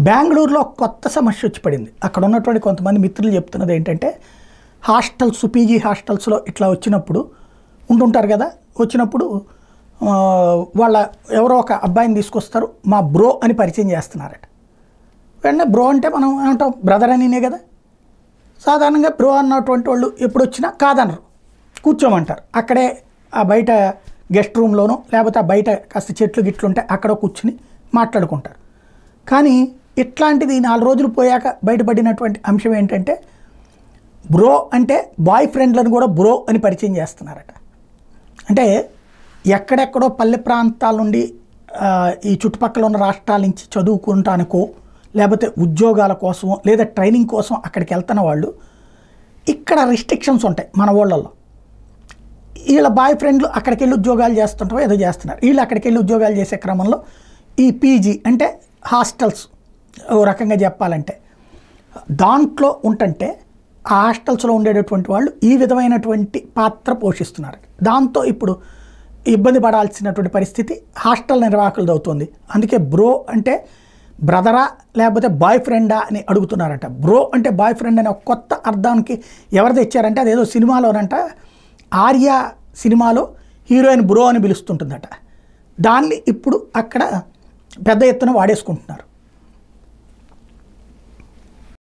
బెంగళూరులో కొత్త సమస్య వచ్చి పడింది. అక్కడ ఉన్నటువంటి కొంతమంది మిత్రులు చెప్తున్నది ఏంటంటే, హాస్టల్స్ పీజీ హాస్టల్స్లో ఇట్లా వచ్చినప్పుడు ఉంటుంటారు కదా, వచ్చినప్పుడు వాళ్ళ ఎవరో ఒక అబ్బాయిని తీసుకొస్తారు, మా బ్రో అని పరిచయం చేస్తున్నారట. వెంటనే బ్రో అంటే మనం ఏమంటాం, బ్రదర్ అనినే కదా. సాధారణంగా బ్రో అన్నటువంటి వాళ్ళు ఎప్పుడు వచ్చినా కాదనరు, కూర్చోమంటారు. అక్కడే ఆ బయట గెస్ట్ రూమ్లోనో లేకపోతే ఆ బయట కాస్త చెట్లు గిట్లు ఉంటే అక్కడ కూర్చుని మాట్లాడుకుంటారు. కానీ ఇట్లాంటిది 4 రోజులు పోయాక బయటపడినటువంటి అంశం ఏంటంటే, బ్రో అంటే బాయ్ ఫ్రెండ్లను కూడా బ్రో అని పరిచయం చేస్తున్నారట. అంటే ఎక్కడెక్కడో పల్లె ప్రాంతాల నుండి ఈ చుట్టుపక్కల ఉన్న రాష్ట్రాల నుంచి చదువుకుంటానికో లేకపోతే ఉద్యోగాల కోసమో లేదా ట్రైనింగ్ కోసం అక్కడికి వెళ్తున్న వాళ్ళు, ఇక్కడ రిస్ట్రిక్షన్స్ ఉంటాయి మన ఊళ్ళల్లో. వీళ్ళ బాయ్ ఫ్రెండ్లు అక్కడికి వెళ్ళి ఉద్యోగాలు చేస్తుంటారో ఏదో చేస్తున్నారు. వీళ్ళు అక్కడికి వెళ్ళి ఉద్యోగాలు చేసే క్రమంలో ఈ పీజీ అంటే హాస్టల్స్ ఓ రకంగా చెప్పాలంటే దాంట్లో ఉంటుంటే ఆ హాస్టల్స్లో ఉండేటటువంటి వాళ్ళు ఈ విధమైనటువంటి పాత్ర పోషిస్తున్నారు. దాంతో ఇప్పుడు ఇబ్బంది పడాల్సినటువంటి పరిస్థితి హాస్టల్ నిర్వాహకులది అవుతుంది. అందుకే బ్రో అంటే బ్రదరా లేకపోతే బాయ్ ఫ్రెండా అని అడుగుతున్నారట. బ్రో అంటే బాయ్ ఫ్రెండ్ అనే ఒక కొత్త అర్థానికి ఎవరు తెచ్చారంటే, అదేదో సినిమాలోనంట, ఆర్య సినిమాలో హీరోయిన్ బ్రో అని పిలుస్తుంటుందట. దాన్ని ఇప్పుడు అక్కడ పెద్ద ఎత్తున వాడేసుకుంటున్నారు.